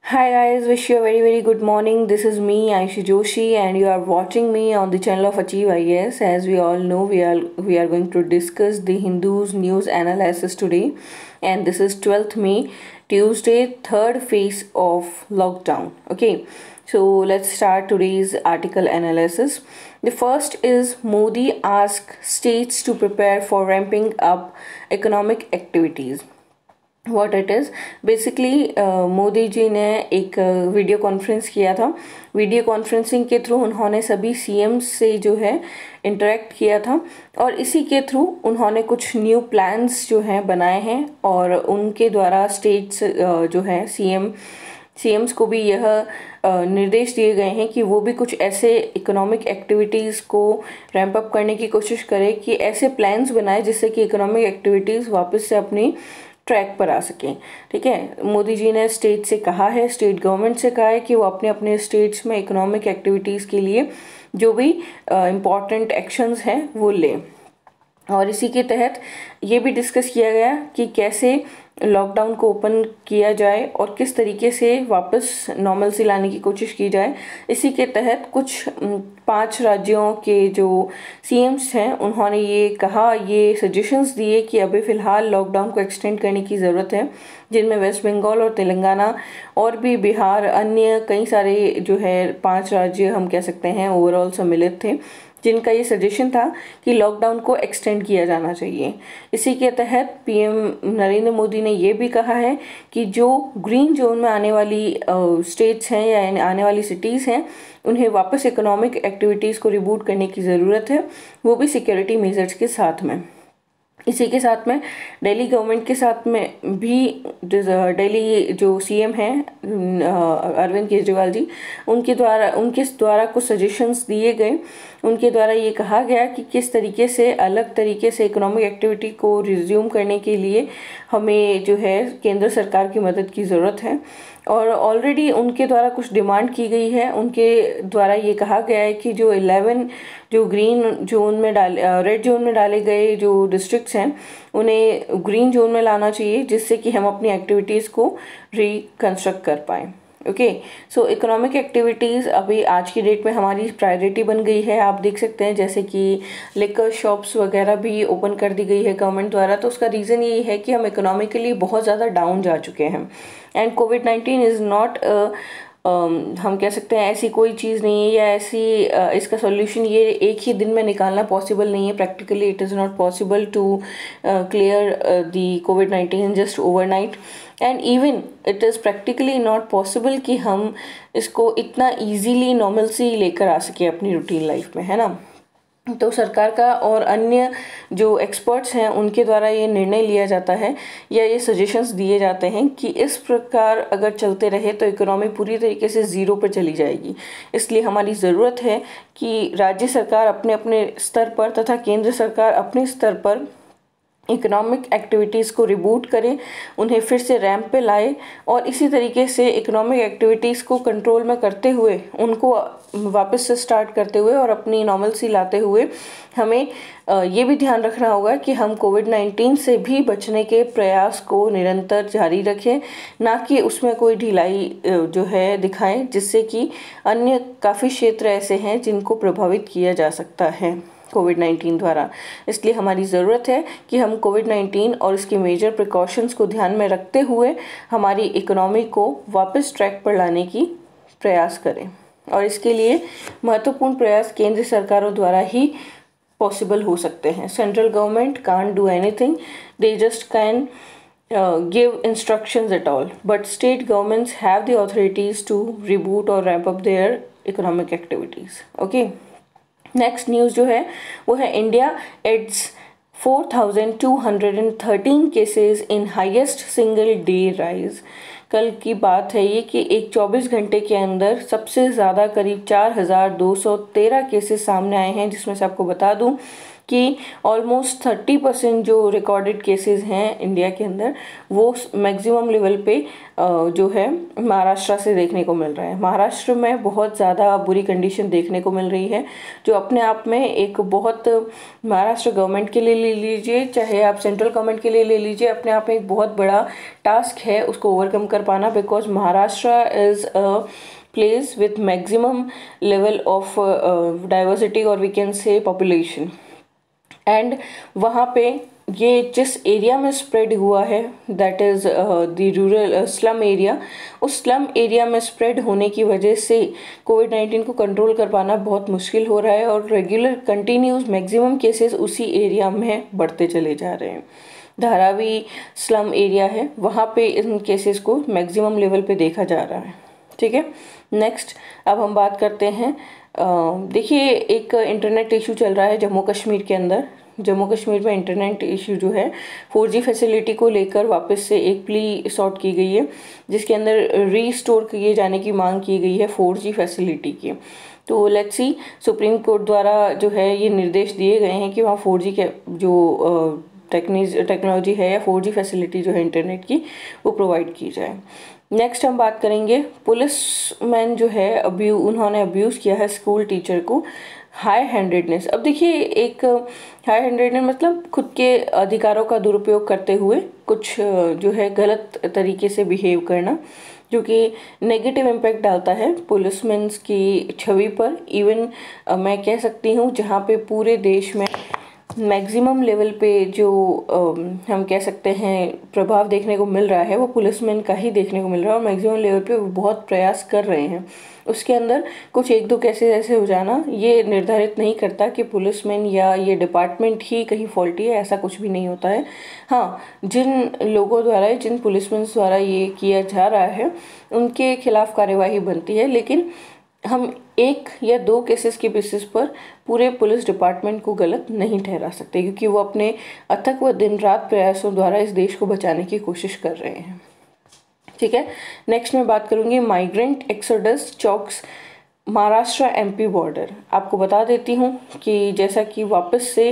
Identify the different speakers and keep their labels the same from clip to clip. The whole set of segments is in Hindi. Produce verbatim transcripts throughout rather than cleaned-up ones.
Speaker 1: Hi guys, wish you a very very good morning. This is me Aishi Joshi and you are watching me on the channel of Achieve I A S. As we all know, we are we are going to discuss the Hindu's news analysis today, and this is twelfth May, Tuesday, third phase of lockdown. Okay, so let's start today's article analysis. The first is Modi asks states to prepare for ramping up economic activities. What it is basically Modi ji ने एक वीडियो uh, कॉन्फ्रेंस किया था. वीडियो कॉन्फ्रेंसिंग के थ्रू उन्होंने सभी सीएम्स से जो है इंटरेक्ट किया था और इसी के थ्रू उन्होंने कुछ न्यू प्लान्स जो हैं बनाए हैं और उनके द्वारा स्टेट्स uh, जो है सीएम सीएम्स को भी यह uh, निर्देश दिए गए हैं कि वो भी कुछ ऐसे इकोनॉमिक एक्टिविटीज़ को रैंप अप करने की कोशिश करें कि ऐसे प्लान्स बनाए जिससे कि इकोनॉमिक एक्टिविटीज़ वापस से अपनी ट्रैक पर आ सकें. ठीक है, मोदी जी ने स्टेट से कहा है, स्टेट गवर्नमेंट से कहा है कि वो अपने अपने स्टेट्स में इकोनॉमिक एक्टिविटीज़ के लिए जो भी इम्पॉर्टेंट एक्शंस हैं वो लें. और इसी के तहत ये भी डिस्कस किया गया कि कैसे लॉकडाउन को ओपन किया जाए और किस तरीके से वापस नॉर्मलसी लाने की कोशिश की जाए. इसी के तहत कुछ पांच राज्यों के जो सीएम्स हैं उन्होंने ये कहा, ये सजेशंस दिए कि अभी फ़िलहाल लॉकडाउन को एक्सटेंड करने की ज़रूरत है, जिनमें वेस्ट बंगाल और तेलंगाना और भी बिहार, अन्य कई सारे जो है पांच राज्य हम कह सकते हैं ओवरऑल सम्मिलित थे, जिनका ये सजेशन था कि लॉकडाउन को एक्सटेंड किया जाना चाहिए. इसी के तहत पीएम नरेंद्र मोदी ने ये भी कहा है कि जो ग्रीन जोन में आने वाली स्टेट्स हैं या आने वाली सिटीज़ हैं उन्हें वापस इकोनॉमिक एक्टिविटीज़ को रिबूट करने की ज़रूरत है, वो भी सिक्योरिटी मेजर्स के साथ में. इसी के साथ में दिल्ली गवर्नमेंट के साथ में भी दिल्ली जो सीएम हैं अरविंद केजरीवाल जी, उनके द्वारा उनके द्वारा कुछ सजेशंस दिए गए. उनके द्वारा ये कहा गया कि किस तरीके से अलग तरीके से इकोनॉमिक एक्टिविटी को रिज्यूम करने के लिए हमें जो है केंद्र सरकार की मदद की ज़रूरत है. और ऑलरेडी उनके द्वारा कुछ डिमांड की गई है. उनके द्वारा ये कहा गया है कि जो इलेवन जो ग्रीन जोन में डाले रेड जोन में डाले गए जो डिस्ट्रिक्ट्स हैं उन्हें ग्रीन जोन में लाना चाहिए, जिससे कि हम अपनी एक्टिविटीज़ को रिकंस्ट्रक्ट कर पाएँ. ओके, सो इकोनॉमिक एक्टिविटीज़ अभी आज की डेट में हमारी प्रायोरिटी बन गई है. आप देख सकते हैं जैसे कि लिकर शॉप्स वगैरह भी ओपन कर दी गई है गवर्नमेंट द्वारा. तो उसका रीज़न यही है कि हम इकोनॉमिकली बहुत ज़्यादा डाउन जा चुके हैं and covid nineteen is not हम कह सकते हैं ऐसी कोई चीज़ नहीं है या ऐसी uh, इसका सॉल्यूशन ये एक ही दिन में निकालना पॉसिबल नहीं है. Practically it is not possible to clear the covid nineteen just overnight and even it is practically not possible कि हम इसको इतना ईजीली नॉर्मलसी लेकर आ सके अपनी रूटीन लाइफ में, है ना. तो सरकार का और अन्य जो एक्सपर्ट्स हैं उनके द्वारा ये निर्णय लिया जाता है या ये सजेशंस दिए जाते हैं कि इस प्रकार अगर चलते रहे तो इकोनॉमी पूरी तरीके से ज़ीरो पर चली जाएगी. इसलिए हमारी ज़रूरत है कि राज्य सरकार अपने अपने स्तर पर तथा केंद्र सरकार अपने स्तर पर इकोनॉमिक एक्टिविटीज़ को रिबूट करें, उन्हें फिर से रैंप पे लाए और इसी तरीके से इकोनॉमिक एक्टिविटीज़ को कंट्रोल में करते हुए उनको वापस से स्टार्ट करते हुए और अपनी नॉर्मलसी लाते हुए हमें ये भी ध्यान रखना होगा कि हम कोविड नाइन्टीन से भी बचने के प्रयास को निरंतर जारी रखें, ना कि उसमें कोई ढिलाई जो है दिखाएं, जिससे कि अन्य काफ़ी क्षेत्र ऐसे हैं जिनको प्रभावित किया जा सकता है कोविड नाइन्टीन द्वारा. इसलिए हमारी ज़रूरत है कि हम कोविड नाइन्टीन और इसके मेजर प्रिकॉशंस को ध्यान में रखते हुए हमारी इकोनॉमी को वापस ट्रैक पर लाने की प्रयास करें. और इसके लिए महत्वपूर्ण प्रयास केंद्र सरकारों द्वारा ही पॉसिबल हो सकते हैं. Central government can't do anything, they just can give instructions at all, but state governments have the authorities to reboot और ramp up their economic activities. Okay, next news जो है वो है India adds four thousand two hundred thirteen cases in highest single day rise. कल की बात है ये कि एक चौबीस घंटे के अंदर सबसे ज़्यादा करीब चार हज़ार दो सौ तेरह केसेस सामने आए हैं, जिसमें से आपको बता दूं कि ऑलमोस्ट थर्टी परसेंट जो रिकॉर्डेड केसेस हैं इंडिया के अंदर वो मैक्सिमम लेवल पे जो है महाराष्ट्र से देखने को मिल रहा है। महाराष्ट्र में बहुत ज़्यादा बुरी कंडीशन देखने को मिल रही है, जो अपने आप में एक बहुत, महाराष्ट्र गवर्नमेंट के लिए ले लीजिए चाहे आप सेंट्रल गवर्नमेंट के लिए ले लीजिए, अपने आप में एक बहुत बड़ा टास्क है उसको ओवरकम कर पाना, because Maharashtra is a place with maximum level of uh, diversity or we can say population, and वहाँ पे ये जिस एरिया में स्प्रेड हुआ है that is the rural slum area, उस स्लम एरिया में स्प्रेड होने की वजह से कोविड नाइन्टीन को कंट्रोल कर पाना बहुत मुश्किल हो रहा है और रेगुलर कंटिन्यूस मैक्सिमम केसेस उसी एरिया में बढ़ते चले जा रहे हैं। धारावी स्लम एरिया है, वहाँ पे इन केसेस को मैक्सिमम लेवल पे देखा जा रहा है। ठीक है, नेक्स्ट अब हम बात करते हैं, देखिए एक इंटरनेट इशू चल रहा है जम्मू कश्मीर के अंदर। जम्मू कश्मीर में इंटरनेट इशू जो है फोर जी फैसिलिटी को लेकर वापस से एक प्ली सॉर्ट की गई है, जिसके अंदर रीस्टोर किए जाने की मांग की गई है फोर जी फैसिलिटी की। तो लेट्स सी, सुप्रीम कोर्ट द्वारा जो है ये निर्देश दिए गए हैं कि वहाँ फोर जी के जो टेक्निज टेक्नोलॉजी है या फोर जी फैसिलिटी जो है इंटरनेट की वो प्रोवाइड की जाए। नेक्स्ट हम बात करेंगे, पुलिस मैन जो है अभी उन्होंने अब्यूज़ किया है स्कूल टीचर को, हाई हैंडेडनेस। अब देखिए एक हाई हैंडेडनेस मतलब खुद के अधिकारों का दुरुपयोग करते हुए कुछ जो है गलत तरीके से बिहेव करना, जो कि नेगेटिव इम्पैक्ट डालता है पुलिसमैन की छवि पर। इवन मैं कह सकती हूँ जहाँ पे पूरे देश में मैक्सिमम लेवल पे जो आ, हम कह सकते हैं प्रभाव देखने को मिल रहा है वो पुलिसमैन का ही देखने को मिल रहा है, और मैक्सिमम लेवल पे वो बहुत प्रयास कर रहे हैं। उसके अंदर कुछ एक दो केसेस ऐसे हो जाना ये निर्धारित नहीं करता कि पुलिसमैन या ये डिपार्टमेंट ही कहीं फॉल्टी है, ऐसा कुछ भी नहीं होता है। हाँ, जिन लोगों द्वारा जिन पुलिसमैन द्वारा ये किया जा रहा है उनके खिलाफ कार्यवाही बनती है, लेकिन हम एक या दो केसेस के बेसिस पर पूरे पुलिस डिपार्टमेंट को गलत नहीं ठहरा सकते, क्योंकि वो अपने अथक व दिन रात प्रयासों द्वारा इस देश को बचाने की कोशिश कर रहे हैं। ठीक है, नेक्स्ट मैं बात करूंगी migrant exodus chokes Maharashtra MP border. आपको बता देती हूँ कि जैसा कि वापस से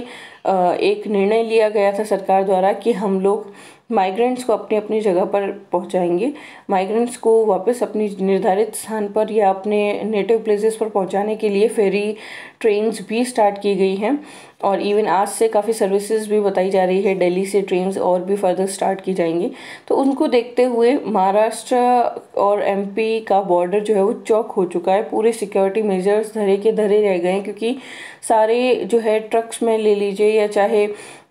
Speaker 1: एक निर्णय लिया गया था सरकार द्वारा कि हम लोग माइग्रेंट्स को अपनी अपनी जगह पर पहुंचाएंगे, माइग्रेंट्स को वापस अपनी निर्धारित स्थान पर या अपने नेटिव प्लेसेस पर पहुंचाने के लिए फेरी ट्रेन्स भी स्टार्ट की गई हैं, और इवन आज से काफ़ी सर्विसेज भी बताई जा रही है, दिल्ली से ट्रेन्स और भी फर्दर स्टार्ट की जाएंगी। तो उनको देखते हुए महाराष्ट्र और एमपी का बॉर्डर जो है वो चौक हो चुका है, पूरे सिक्योरिटी मेजर्स धरे के धरे रह गए हैं, क्योंकि सारे जो है ट्रक्स में ले लीजिए या चाहे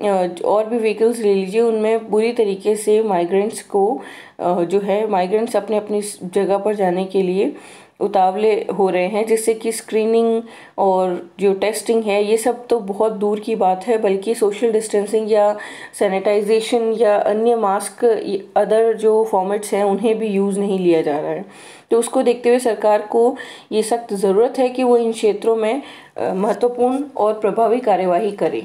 Speaker 1: और भी व्हीकल्स ले लीजिए, उनमें बुरी तरीके से माइग्रेंट्स को जो है माइग्रेंट्स अपने अपनी जगह पर जाने के लिए उतावले हो रहे हैं, जिससे कि स्क्रीनिंग और जो टेस्टिंग है ये सब तो बहुत दूर की बात है, बल्कि सोशल डिस्टेंसिंग या सैनिटाइजेशन या अन्य मास्क अदर जो फॉर्मेट्स हैं उन्हें भी यूज़ नहीं लिया जा रहा है। तो उसको देखते हुए सरकार को ये सख्त ज़रूरत है कि वो इन क्षेत्रों में महत्वपूर्ण और प्रभावी कार्यवाही करे।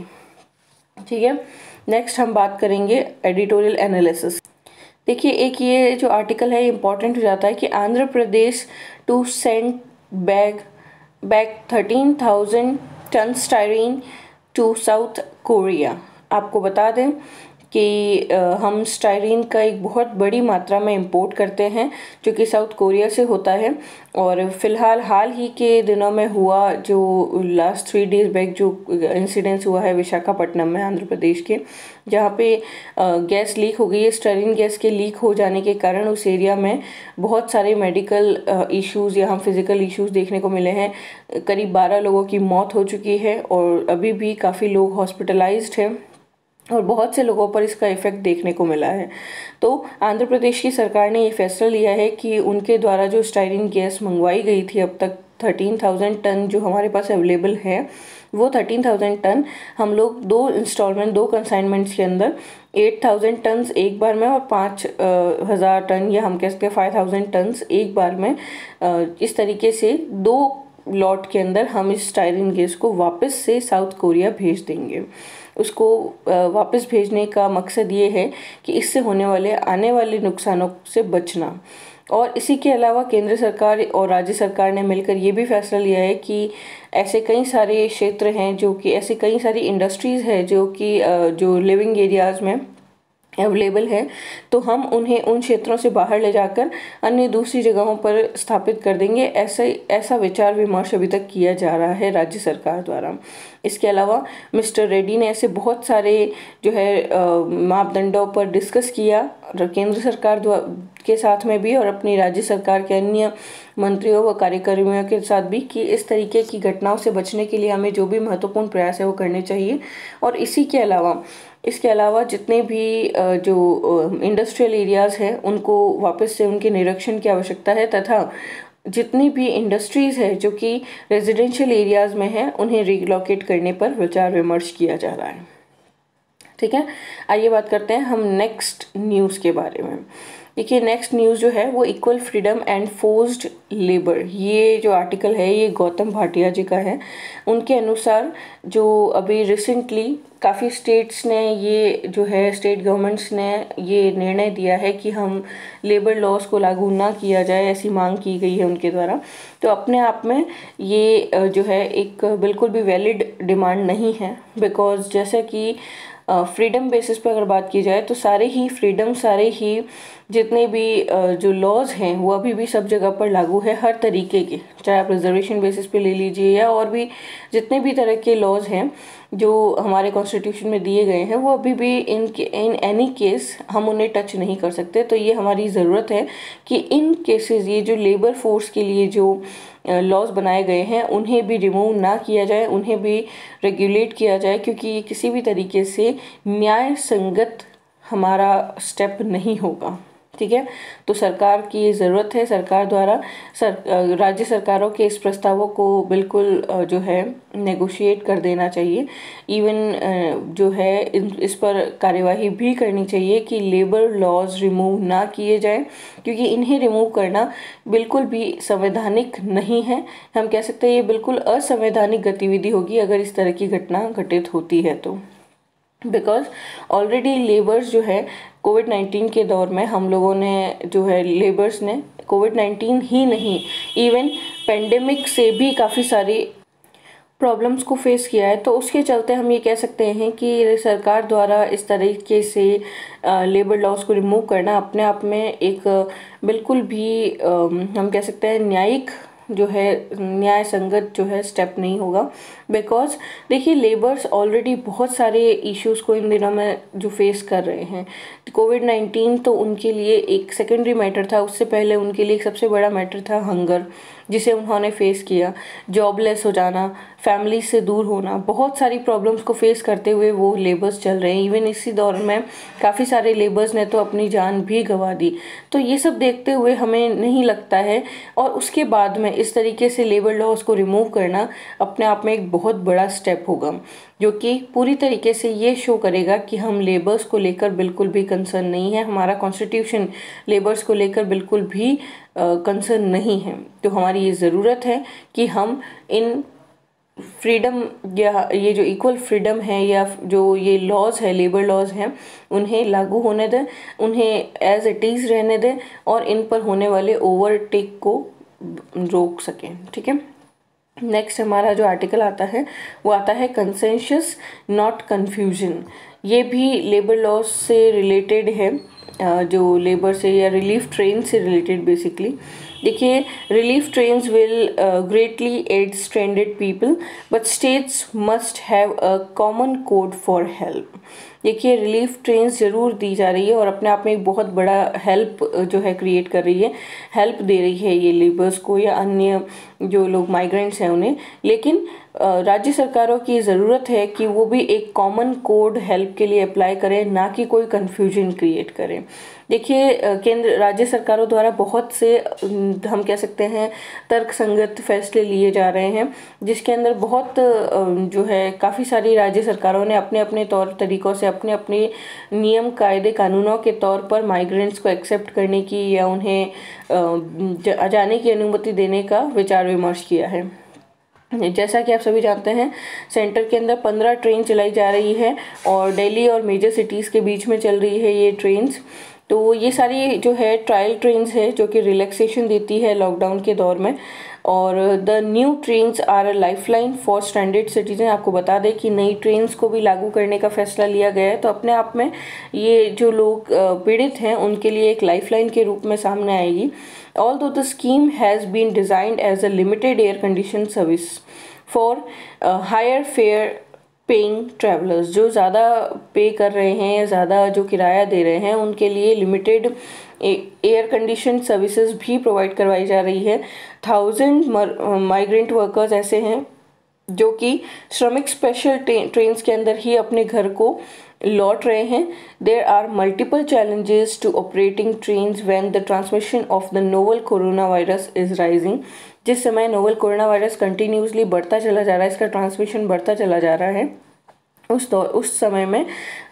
Speaker 1: ठीक है, नेक्स्ट हम बात करेंगे एडिटोरियल एनालिसिस। देखिए एक ये जो आर्टिकल है इम्पॉर्टेंट हो जाता है कि Andhra Pradesh to send back back thirteen thousand tonne styrene to South Korea. आपको बता दें कि हम स्टायरीन का एक बहुत बड़ी मात्रा में इंपोर्ट करते हैं जो कि साउथ कोरिया से होता है, और फिलहाल हाल ही के दिनों में हुआ जो लास्ट थ्री डेज बैक जो इंसिडेंस हुआ है विशाखापट्टनम में आंध्र प्रदेश के, जहाँ पे गैस लीक हो गई है। स्टायरीन गैस के लीक हो जाने के कारण उस एरिया में बहुत सारे मेडिकल इश्यूज़ या हम फिज़िकल इश्यूज़ देखने को मिले हैं। करीब बारह लोगों की मौत हो चुकी है और अभी भी काफ़ी लोग हॉस्पिटलाइज्ड हैं और बहुत से लोगों पर इसका इफ़ेक्ट देखने को मिला है। तो आंध्र प्रदेश की सरकार ने ये फैसला लिया है कि उनके द्वारा जो स्टायरीन गैस मंगवाई गई थी अब तक थर्टीन थाउजेंड टन जो हमारे पास अवेलेबल है, वो थर्टीन थाउजेंड टन हम लोग दो इंस्टॉलमेंट दो कंसाइनमेंट्स के अंदर एट थाउजेंड टन्स एक बार में और पाँच हज़ार टन या हम कह सकते हैं फाइव थाउजेंड टन्स एक बार में, आ, इस तरीके से दो लॉट के अंदर हम इस स्टायरीन गैस को वापस से साउथ कोरिया भेज देंगे। उसको वापस भेजने का मकसद ये है कि इससे होने वाले आने वाले नुकसानों से बचना। और इसी के अलावा केंद्र सरकार और राज्य सरकार ने मिलकर ये भी फैसला लिया है कि ऐसे कई सारे क्षेत्र हैं जो कि ऐसे कई सारी इंडस्ट्रीज़ हैं जो कि जो लिविंग एरियाज़ में अवेलेबल है, तो हम उन्हें उन क्षेत्रों से बाहर ले जाकर अन्य दूसरी जगहों पर स्थापित कर देंगे। ऐसा ऐसा विचार विमर्श अभी तक किया जा रहा है राज्य सरकार द्वारा। इसके अलावा मिस्टर रेड्डी ने ऐसे बहुत सारे जो है मापदंडों पर डिस्कस किया केंद्र सरकार के साथ में भी और अपनी राज्य सरकार के अन्य मंत्रियों व कार्यकर्मियों के साथ भी, कि इस तरीके की घटनाओं से बचने के लिए हमें जो भी महत्वपूर्ण प्रयास है वो करने चाहिए। और इसी के अलावा इसके अलावा जितने भी जो इंडस्ट्रियल एरियाज़ हैं उनको वापस से उनके निरीक्षण की आवश्यकता है, तथा जितनी भी इंडस्ट्रीज़ है जो कि रेजिडेंशियल एरियाज़ में हैं उन्हें रिलोकेट करने पर विचार विमर्श किया जा रहा है। ठीक है, आइए बात करते हैं हम नेक्स्ट न्यूज़ के बारे में। देखिए, नेक्स्ट न्यूज़ जो है वो equal freedom and forced labour, ये जो आर्टिकल है ये गौतम भाटिया जी का है। उनके अनुसार जो अभी रिसेंटली काफ़ी स्टेट्स ने ये जो है स्टेट गवर्नमेंट्स ने ये निर्णय दिया है कि हम लेबर लॉज को लागू ना किया जाए, ऐसी मांग की गई है उनके द्वारा। तो अपने आप में ये जो है एक बिल्कुल भी वैलिड डिमांड नहीं है, बिकॉज जैसे कि फ्रीडम बेसिस पे अगर बात की जाए तो सारे ही फ्रीडम, सारे ही जितने भी जो लॉज हैं वो अभी भी सब जगह पर लागू है, हर तरीके के, चाहे आप रिजर्वेशन बेसिस पे ले लीजिए या और भी जितने भी तरह के लॉज हैं जो हमारे कॉन्स्टिट्यूशन में दिए गए हैं वो अभी भी इन इन एनी केस हम उन्हें टच नहीं कर सकते। तो ये हमारी ज़रूरत है कि इन केसेस ये जो लेबर फोर्स के लिए जो लॉज बनाए गए हैं उन्हें भी रिमूव ना किया जाए, उन्हें भी रेगुलेट किया जाए, क्योंकि ये किसी भी तरीके से न्याय संगत हमारा स्टेप नहीं होगा। ठीक है, तो सरकार की ये ज़रूरत है, सरकार द्वारा सर राज्य सरकारों के इस प्रस्तावों को बिल्कुल जो है नेगोशिएट कर देना चाहिए। इवन जो है इस पर कार्यवाही भी करनी चाहिए कि लेबर लॉज रिमूव ना किए जाए, क्योंकि इन्हें रिमूव करना बिल्कुल भी संवैधानिक नहीं है। हम कह सकते हैं ये बिल्कुल असंवैधानिक गतिविधि होगी अगर इस तरह की घटना घटित होती है तो। बिकॉज ऑलरेडी लेबर्स जो है कोविड नाइन्टीन के दौर में हम लोगों ने जो है लेबर्स ने कोविड नाइन्टीन ही नहीं इवन पेंडेमिक से भी काफ़ी सारी प्रॉब्लम्स को फेस किया है। तो उसके चलते हम ये कह सकते हैं कि सरकार द्वारा इस तरीके से लेबर लॉज को रिमूव करना अपने आप में एक बिल्कुल भी हम कह सकते हैं न्यायिक जो है न्याय संगत जो है स्टेप नहीं होगा। बिकॉज देखिए, लेबर्स ऑलरेडी बहुत सारे इश्यूज़ को इन दिनों में जो फेस कर रहे हैं। कोविड नाइन्टीन तो उनके लिए एक सेकेंडरी मैटर था, उससे पहले उनके लिए एक सबसे बड़ा मैटर था हंगर, जिसे उन्होंने फेस किया, जॉबलेस हो जाना, फैमिली से दूर होना, बहुत सारी प्रॉब्लम्स को फेस करते हुए वो लेबर्स चल रहे हैं। इवन इसी दौर में काफ़ी सारे लेबर्स ने तो अपनी जान भी गंवा दी। तो ये सब देखते हुए हमें नहीं लगता है, और उसके बाद में इस तरीके से लेबर लॉज को रिमूव करना अपने आप में एक बहुत बड़ा स्टेप होगा, जो कि पूरी तरीके से ये शो करेगा कि हम लेबर्स को लेकर बिल्कुल भी कंसर्न नहीं है, हमारा कॉन्स्टिट्यूशन लेबर्स को लेकर बिल्कुल भी कंसर्न नहीं है। तो हमारी ये ज़रूरत है कि हम इन फ्रीडम या ये जो इक्वल फ्रीडम है या जो ये लॉज है, लेबर लॉज हैं, उन्हें लागू होने दें, उन्हें एज इट इज़ रहने दें और इन पर होने वाले ओवरटेक को रोक सकें। ठीक है, नेक्स्ट हमारा जो आर्टिकल आता है वो आता है कंसेंसस नॉट कन्फ्यूजन। ये भी लेबर लॉज से रिलेटेड है, जो लेबर से या रिलीफ ट्रेन से रिलेटेड बेसिकली। देखिए, relief trains will greatly aid stranded people but states must have a common code for help. देखिए, रिलीफ ट्रेन्स ज़रूर दी जा रही है और अपने आप में एक बहुत बड़ा हेल्प जो है क्रिएट कर रही है, हेल्प दे रही है ये लेबर्स को या अन्य जो लोग माइग्रेंट्स हैं उन्हें। लेकिन राज्य सरकारों की ज़रूरत है कि वो भी एक कॉमन कोड हेल्प के लिए अप्लाई करें, ना कि कोई कन्फ्यूजन क्रिएट करें। देखिए, केंद्र राज्य सरकारों द्वारा बहुत से हम कह सकते हैं तर्कसंगत फैसले लिए जा रहे हैं, जिसके अंदर बहुत जो है काफ़ी सारी राज्य सरकारों ने अपने अपने तौर तरीक़ों से अपने अपने नियम कायदे कानूनों के तौर पर माइग्रेंट्स को एक्सेप्ट करने की या उन्हें जाने की अनुमति देने का विचार विमर्श किया है। जैसा कि आप सभी जानते हैं, सेंटर के अंदर पंद्रह ट्रेन चलाई जा रही है और दिल्ली और मेजर सिटीज़ के बीच में चल रही है ये ट्रेन्स। तो ये सारी जो है ट्रायल ट्रेन्स है जो कि रिलैक्सेशन देती है लॉकडाउन के दौर में। और the new trains are a lifeline for stranded citizen. आपको बता दें कि नई ट्रेन्स को भी लागू करने का फैसला लिया गया है, तो अपने आप में ये जो लोग पीड़ित हैं उनके लिए एक लाइफलाइन के रूप में सामने आएगी। Although the scheme has been designed as a limited air conditioned service for uh, higher fare paying travelers, जो ज़्यादा पे कर रहे हैं या ज़्यादा जो किराया दे रहे हैं उनके लिए लिमिटेड एयर कंडीशन सर्विसेज भी प्रोवाइड करवाई जा रही है। थाउजेंड माइग्रेंट वर्कर्स ऐसे हैं जो कि श्रमिक स्पेशल ट्रेन्स के अंदर ही अपने घर को लौट रहे हैं। There are multiple challenges to operating trains when the transmission of the novel corona virus is rising. जिस समय नोवल कोरोना वायरस कंटिन्यूसली बढ़ता चला जा रहा है, इसका ट्रांसमिशन बढ़ता चला जा रहा है, उस दौर उस समय में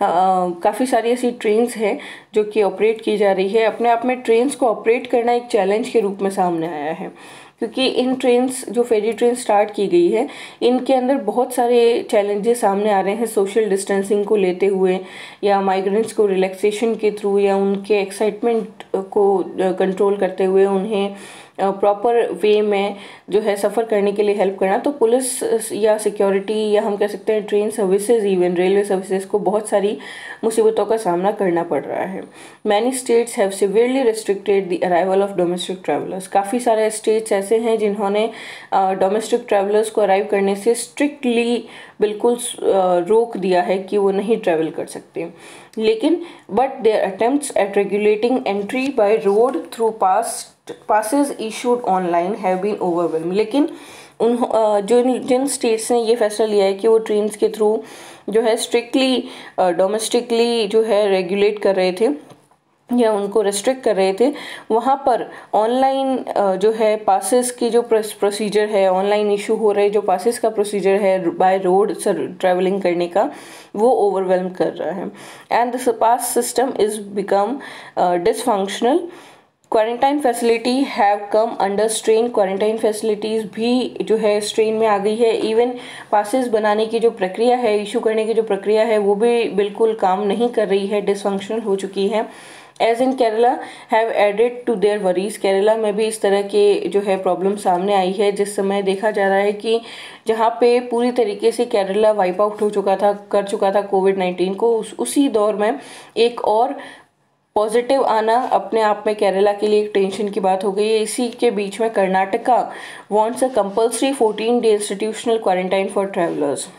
Speaker 1: काफ़ी सारी ऐसी ट्रेन्स हैं जो कि ऑपरेट की जा रही है। अपने आप में ट्रेन्स को ऑपरेट करना एक चैलेंज के रूप में सामने आया है, क्योंकि इन ट्रेन्स जो फेरी ट्रेन स्टार्ट की गई है इनके अंदर बहुत सारे चैलेंजेस सामने आ रहे हैं, सोशल डिस्टेंसिंग को लेते हुए या माइग्रेंट्स को रिलैक्सेशन के थ्रू या उनके एक्साइटमेंट को कंट्रोल करते हुए उन्हें प्रॉपर वे में जो है सफ़र करने के लिए हेल्प करना। तो पुलिस या सिक्योरिटी या हम कह सकते हैं train services, even railway services को बहुत सारी मुसीबतों का सामना करना पड़ रहा है। Many states have severely restricted the arrival of domestic travellers. काफ़ी सारे स्टेट्स ऐसे हैं जिन्होंने डोमेस्टिक ट्रैवलर्स को अराइव करने से स्ट्रिक्टली बिल्कुल रोक दिया है कि वो नहीं ट्रैवल कर सकते। लेकिन but their attempts at regulating entry by road through pass passes issued online have been overwhelmed। लेकिन उन जो जिन स्टेट्स ने ये फैसला लिया है कि वो ट्रेन्स के थ्रू जो है स्ट्रिक्टली डोमेस्टिकली जो है रेगुलेट कर रहे थे या उनको रेस्ट्रिक्ट कर रहे थे, वहाँ पर ऑनलाइन जो है पासेस की जो प्रोसीजर है, ऑनलाइन इशू हो रहे जो पासेस का प्रोसीजर है बाय रोड ट्रैवलिंग करने का, वो ओवरवेलम कर रहा है। And this pass system is become dysfunctional. Quarantine facility have come under strain. Quarantine facilities भी जो है स्ट्रेन में आ गई है। इवन पासेस बनाने की जो प्रक्रिया है, इशू करने की जो प्रक्रिया है, वो भी बिल्कुल काम नहीं कर रही है, डिसफंक्शनल हो चुकी है। As in Kerala have added to their worries. Kerala में भी इस तरह के जो है प्रॉब्लम सामने आई है, जिस समय देखा जा रहा है कि जहाँ पे पूरी तरीके से केरला वाइप आउट हो चुका था, कर चुका था कोविड नाइन्टीन को, उस, उसी दौर में एक और पॉजिटिव आना अपने आप में केरला के लिए एक टेंशन की बात हो गई है। इसी के बीच में Karnataka wants a compulsory fourteen day institutional quarantine for travellers.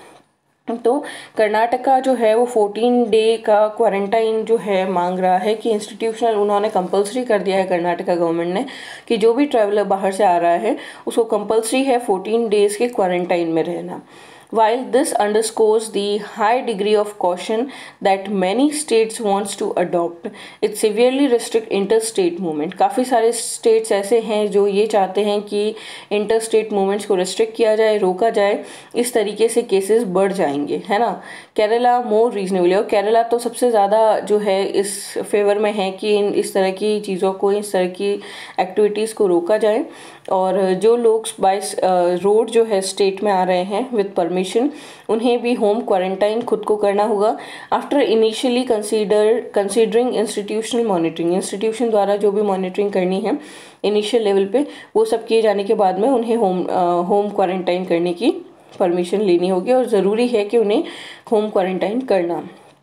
Speaker 1: तो कर्नाटका जो है वो फोर्टीन डे का क्वारंटाइन जो है मांग रहा है कि इंस्टीट्यूशनल, उन्होंने कंपल्सरी कर दिया है कर्नाटका गवर्नमेंट ने कि जो भी ट्रैवलर बाहर से आ रहा है उसको कंपल्सरी है फोर्टीन डेज के क्वारंटाइन में रहना। While this underscores the high degree of caution that many states wants to adopt, it severely restrict interstate movement। काफ़ी सारे states ऐसे हैं जो ये चाहते हैं कि interstate movements को restrict किया जाए, रोका जाए, इस तरीके से cases बढ़ जाएंगे, है ना। केरला मोर रीजनेबल, और केरला तो सबसे ज़्यादा जो है इस फेवर में है कि इन इस तरह की चीज़ों को, इस तरह की एक्टिविटीज़ को रोका जाए। और जो लोग बाय रोड जो है स्टेट में आ रहे हैं विद परमिशन, उन्हें भी होम क्वारंटाइन खुद को करना होगा। After initially consider considering institutional monitoring, institution द्वारा जो भी मॉनिटरिंग करनी है इनिशियल लेवल पे, वो सब किए जाने के बाद में उन्हें होम होम क्वारंटाइन करने की परमिशन लेनी होगी और ज़रूरी है कि उन्हें होम क्वारंटाइन करना।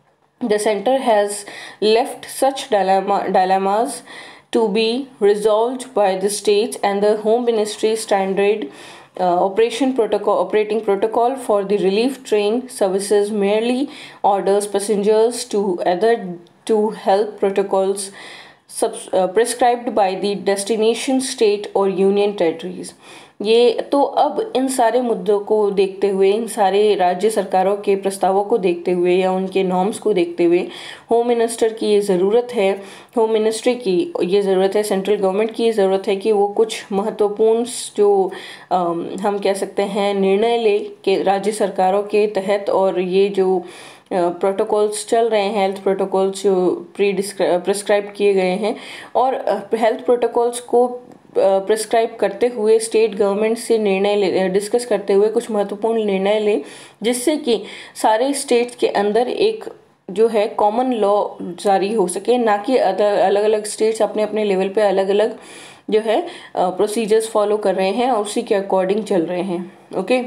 Speaker 1: The centre has left such dilemmas to be resolved by the states and the Home Ministry standard uh, operation protocol operating protocol for the relief train services merely orders passengers to adhere to health protocols sub, uh, prescribed by the destination state or union territories। ये तो अब इन सारे मुद्दों को देखते हुए, इन सारे राज्य सरकारों के प्रस्तावों को देखते हुए या उनके नॉर्म्स को देखते हुए होम मिनिस्टर की ये ज़रूरत है, होम मिनिस्ट्री की ये ज़रूरत है, सेंट्रल गवर्नमेंट की ये ज़रूरत है कि वो कुछ महत्वपूर्ण जो आ, हम कह सकते हैं निर्णय ले के राज्य सरकारों के तहत, और ये जो प्रोटोकॉल्स चल रहे हैं, हेल्थ प्रोटोकॉल्स जो प्री प्रिस्क्राइब किए गए हैं, और हेल्थ प्रोटोकॉल्स को प्रिस्क्राइब करते हुए स्टेट गवर्नमेंट से निर्णय डिस्कस करते हुए कुछ महत्वपूर्ण निर्णय ले, जिससे कि सारे स्टेट्स के अंदर एक जो है कॉमन लॉ जारी हो सके, ना कि अलग अलग स्टेट्स अपने अपने लेवल पे अलग अलग जो है प्रोसीजर्स फॉलो कर रहे हैं और उसी के अकॉर्डिंग चल रहे हैं। ओके,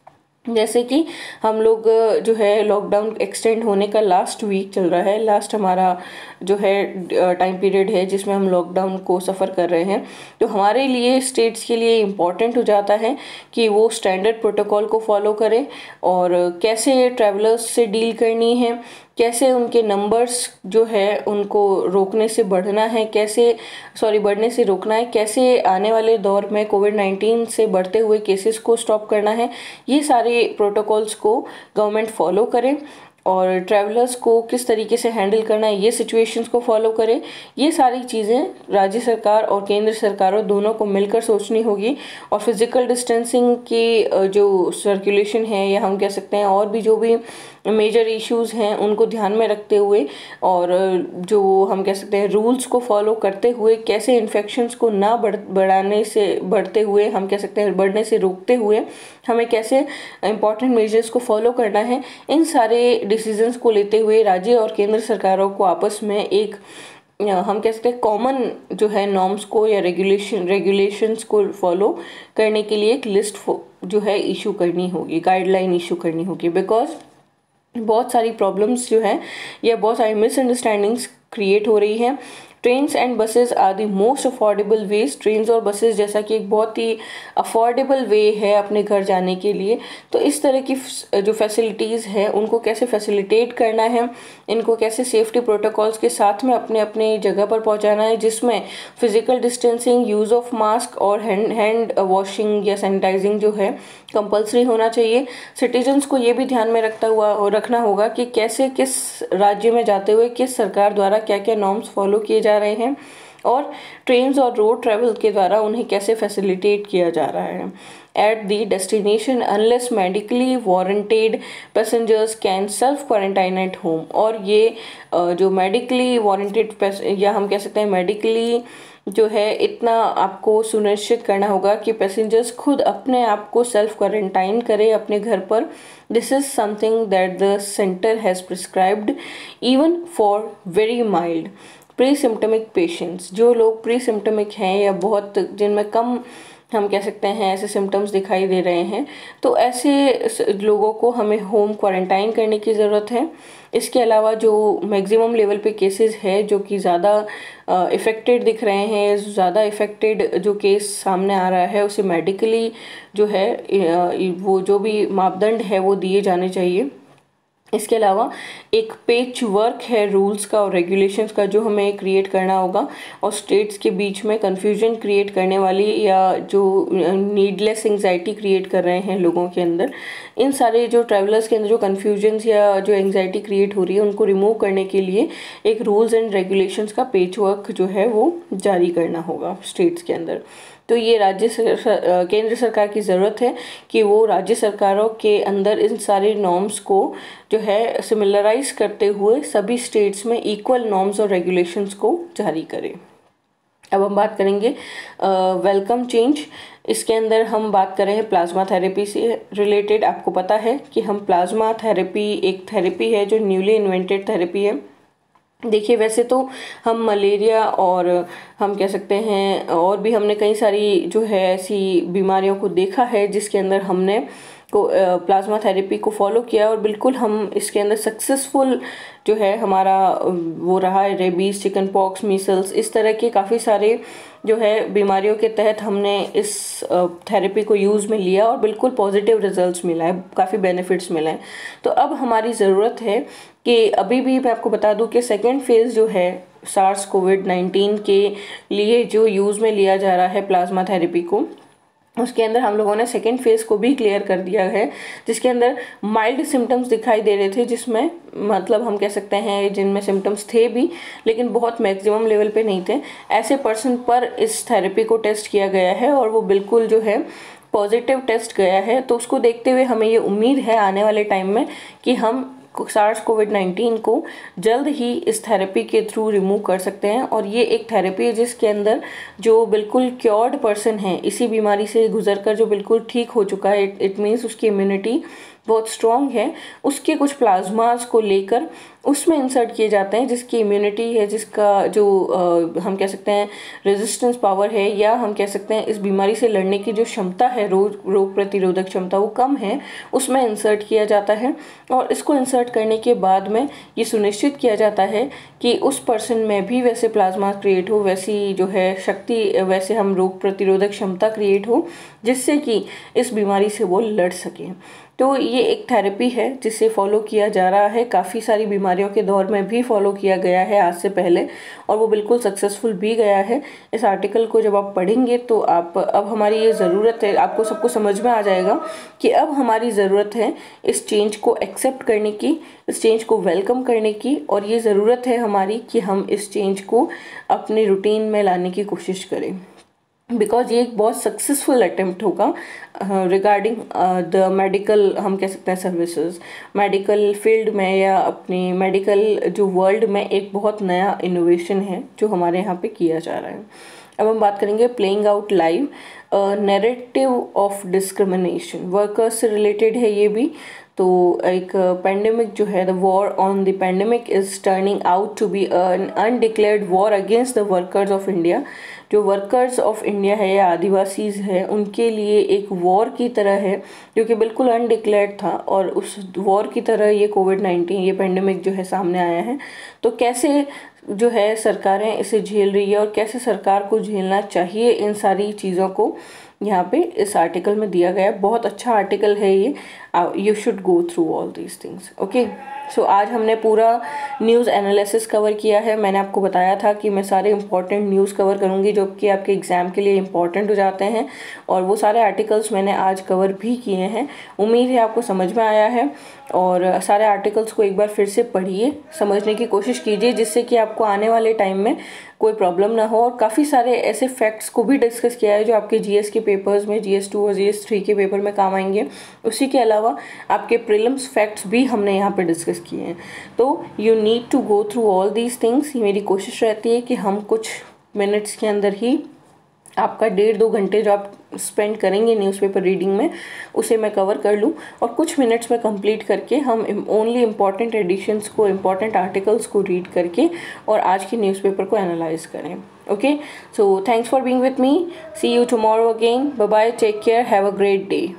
Speaker 1: जैसे कि हम लोग जो है लॉकडाउन एक्सटेंड होने का लास्ट वीक चल रहा है, लास्ट हमारा जो है टाइम पीरियड है जिसमें हम लॉकडाउन को सफ़र कर रहे हैं। तो हमारे लिए स्टेट्स के लिए इम्पॉर्टेंट हो जाता है कि वो स्टैंडर्ड प्रोटोकॉल को फॉलो करें और कैसे ट्रैवलर्स से डील करनी है, कैसे उनके नंबर्स जो है उनको रोकने से बढ़ना है, कैसे सॉरी बढ़ने से रोकना है, कैसे आने वाले दौर में कोविड नाइन्टीन से बढ़ते हुए केसेस को स्टॉप करना है। ये सारे प्रोटोकॉल्स को गवर्नमेंट फॉलो करें और ट्रैवलर्स को किस तरीके से हैंडल करना है ये सिचुएशंस को फॉलो करें। ये सारी चीज़ें राज्य सरकार और केंद्र सरकारों दोनों को मिलकर सोचनी होगी। और फिजिकल डिस्टेंसिंग की जो सर्कुलेशन है या हम कह सकते हैं और भी जो भी मेजर इश्यूज हैं उनको ध्यान में रखते हुए और जो हम कह सकते हैं रूल्स को फॉलो करते हुए कैसे इन्फेक्शंस को ना बढ़ बढ़ाने से बढ़ते हुए हम कह सकते हैं बढ़ने से रोकते हुए हमें कैसे इंपॉर्टेंट मेजर्स को फॉलो करना है, इन सारे डिसीजंस को लेते हुए राज्य और केंद्र सरकारों को आपस में एक हम कह सकते हैं कॉमन जो है नॉर्म्स को या रेगुलेशन रेगुलेशंस को फॉलो करने के लिए एक लिस्ट जो है इशू करनी होगी, गाइडलाइन इशू करनी होगी। बिकॉज बहुत सारी प्रॉब्लम्स जो है या बहुत सारी मिसअंडरस्टैंडिंग्स क्रिएट हो रही हैं। Trains and buses are the most affordable ways. Trains और बसेस जैसा कि एक बहुत ही अफोर्डेबल वे है अपने घर जाने के लिए, तो इस तरह की जो फैसिलिटीज़ हैं उनको कैसे फैसिलिटेट करना है, इनको कैसे सेफ्टी प्रोटोकॉल्स के साथ में अपने अपने जगह पर पहुंचाना है, जिसमें physical distancing, use of mask और हैंड हैंड वॉशिंग या सैनिटाइजिंग जो है कंपलसरी होना चाहिए। सिटीजन्स को ये भी ध्यान में रखता हुआ रखना होगा कि कैसे किस राज्य में जाते हुए किस सरकार द्वारा क्या क्या नॉर्म्स फॉलो किए जा रहे हैं और ट्रेन्स और रोड ट्रैवल के द्वारा उन्हें कैसे फैसिलिटेट किया जा रहा है। At the destination unless medically warranted passengers can self quarantine at home. और ये जो मेडिकली वारंटेड या हम कह सकते हैं मेडिकली जो है इतना आपको सुनिश्चित करना होगा कि पैसेंजर्स खुद अपने आप को सेल्फ क्वारंटाइन करें अपने घर पर। This is something that the centre has prescribed even for very mild pre symptomatic patients. जो लोग प्री सिम्टमिक हैं या बहुत जिनमें कम हम कह सकते हैं ऐसे सिम्टम्स दिखाई दे रहे हैं, तो ऐसे लोगों को हमें होम क्वारंटाइन करने की ज़रूरत है। इसके अलावा जो मैक्सिमम लेवल पे केसेस है जो कि ज़्यादा इफ़ेक्टेड दिख रहे हैं, ज़्यादा इफ़ेक्टेड जो केस सामने आ रहा है उसे मेडिकली जो है वो जो भी मापदंड है वो दिए जाने चाहिए। इसके अलावा एक पेच वर्क है रूल्स का और रेगुलेशंस का जो हमें क्रिएट करना होगा और स्टेट्स के बीच में कन्फ्यूजन क्रिएट करने वाली या जो नीडलेस एंग्जाइटी क्रिएट कर रहे हैं लोगों के अंदर, इन सारे जो ट्रैवलर्स के अंदर जो कन्फ्यूजन्स या जो एंग्जाइटी क्रिएट हो रही है उनको रिमूव करने के लिए एक रूल्स एंड रेगुलेशंस का पेच वर्क जो है वो जारी करना होगा स्टेट्स के अंदर। तो ये राज्य सर, केंद्र सरकार की ज़रूरत है कि वो राज्य सरकारों के अंदर इन सारे नॉर्म्स को जो है सिमिलराइज करते हुए सभी स्टेट्स में इक्वल नॉर्म्स और रेगुलेशंस को जारी करें। अब हम बात करेंगे वेलकम चेंज। इसके अंदर हम बात कर रहे हैं प्लाज्मा थेरेपी से रिलेटेड। आपको पता है कि हम प्लाज्मा थेरेपी एक थेरेपी है जो न्यूली इन्वेंटेड थेरेपी है। देखिए वैसे तो हम मलेरिया और हम कह सकते हैं और भी हमने कई सारी जो है ऐसी बीमारियों को देखा है जिसके अंदर हमने को प्लाज्मा थेरेपी को फॉलो किया और बिल्कुल हम इसके अंदर सक्सेसफुल जो है हमारा वो रहा है। रेबीज, चिकन पॉक्स, मीसल्स, इस तरह के काफ़ी सारे जो है बीमारियों के तहत हमने इस थेरेपी को यूज़ में लिया और बिल्कुल पॉजिटिव रिजल्ट्स मिला है, काफ़ी बेनिफिट्स मिले हैं। तो अब हमारी ज़रूरत है कि अभी भी मैं आपको बता दूं कि सेकेंड फेज़ जो है सार्स कोविड नाइन्टीन के लिए जो यूज़ में लिया जा रहा है प्लाज्मा थेरेपी को, उसके अंदर हम लोगों ने सेकेंड फेज़ को भी क्लियर कर दिया है, जिसके अंदर माइल्ड सिम्टम्स दिखाई दे रहे थे, जिसमें मतलब हम कह सकते हैं जिनमें सिम्टम्स थे भी लेकिन बहुत मैक्सिमम लेवल पे नहीं थे। ऐसे पर्सन पर इस थेरेपी को टेस्ट किया गया है और वो बिल्कुल जो है पॉजिटिव टेस्ट गया है। तो उसको देखते हुए हमें ये उम्मीद है आने वाले टाइम में कि हम सार्स कोविड नाइन्टीन को जल्द ही इस थेरेपी के थ्रू रिमूव कर सकते हैं। और ये एक थेरेपी है जिसके अंदर जो बिल्कुल क्योर्ड पर्सन है, इसी बीमारी से गुजर कर जो बिल्कुल ठीक हो चुका है, इट मीन्स उसकी इम्यूनिटी बहुत स्ट्रॉन्ग है, उसके कुछ प्लाज्मास को लेकर उसमें इंसर्ट किए जाते हैं, जिसकी इम्यूनिटी है, जिसका जो आ, हम कह सकते हैं रेजिस्टेंस पावर है, या हम कह सकते हैं इस बीमारी से लड़ने की जो क्षमता है, रोग रोग प्रतिरोधक क्षमता वो कम है, उसमें इंसर्ट किया जाता है। और इसको इंसर्ट करने के बाद में ये सुनिश्चित किया जाता है कि उस पर्सन में भी वैसे प्लाज्मा क्रिएट हो, वैसी जो है शक्ति, वैसे हम रोग प्रतिरोधक क्षमता क्रिएट हो, जिससे कि इस बीमारी से वो लड़ सकें। तो ये एक थेरेपी है जिसे फॉलो किया जा रहा है, काफ़ी सारी बीमारियों के दौर में भी फॉलो किया गया है आज से पहले, और वो बिल्कुल सक्सेसफुल भी गया है। इस आर्टिकल को जब आप पढ़ेंगे तो आप अब हमारी ये ज़रूरत है, आपको सबको समझ में आ जाएगा कि अब हमारी ज़रूरत है इस चेंज को एक्सेप्ट करने की, इस चेंज को वेलकम करने की, और ये ज़रूरत है हमारी कि हम इस चेंज को अपने रूटीन में लाने की कोशिश करें, बिकॉज ये एक बहुत सक्सेसफुल अटेम्प्ट होगा रिगार्डिंग द मेडिकल, हम कह सकते हैं सर्विसेज, मेडिकल फील्ड में या अपनी मेडिकल जो वर्ल्ड में एक बहुत नया इनोवेशन है जो हमारे यहाँ पे किया जा रहा है। अब हम बात करेंगे playing out live narrative of discrimination, workers से रिलेटेड है ये भी। तो एक पेंडेमिक जो है, the war on the pandemic is turning out to be an undeclared war against the workers of India. जो वर्कर्स ऑफ इंडिया है या आदिवासीज है, उनके लिए एक वॉर की तरह है जो कि बिल्कुल अनडिक्लेयर्ड था, और उस वॉर की तरह ये कोविड नाइन्टीन, ये पेंडेमिक जो है सामने आया है। तो कैसे जो है सरकारें इसे झेल रही है और कैसे सरकार को झेलना चाहिए, इन सारी चीज़ों को यहाँ पे इस आर्टिकल में दिया गया है। बहुत अच्छा आर्टिकल है ये, you should go through all these things. Okay, so आज हमने पूरा न्यूज़ एनालिसिस कवर किया है। मैंने आपको बताया था कि मैं सारे इंपॉर्टेंट न्यूज़ कवर करूँगी जो कि आपके एग्ज़ाम के लिए इंपॉर्टेंट हो जाते हैं, और वो सारे आर्टिकल्स मैंने आज कवर भी किए हैं। उम्मीद है आपको समझ में आया है, और सारे आर्टिकल्स को एक बार फिर से पढ़िए, समझने की कोशिश कीजिए, जिससे कि आपको आने वाले टाइम में कोई प्रॉब्लम ना हो। और काफ़ी सारे ऐसे फैक्ट्स को भी डिस्कस किया है जो आपके जीएस के पेपर्स में, जीएस टू और जीएस थ्री के पेपर में काम आएंगे। उसी के अलावा आपके प्रीलिम्स फैक्ट्स भी हमने यहाँ पे डिस्कस किए हैं। तो you need to go through all these things. ये मेरी कोशिश रहती है कि हम कुछ मिनट्स के अंदर ही आपका डेढ़ दो घंटे जो आप स्पेंड करेंगे न्यूज़पेपर रीडिंग में, उसे मैं कवर कर लूँ, और कुछ मिनट्स में कंप्लीट करके हम ओनली इम्पॉर्टेंट एडिशंस को, इम्पॉर्टेंट आर्टिकल्स को रीड करके और आज के न्यूज़पेपर को एनालाइज करें। Okay, so thanks for being with me, see you tomorrow again, bye bye, take care, have a great day.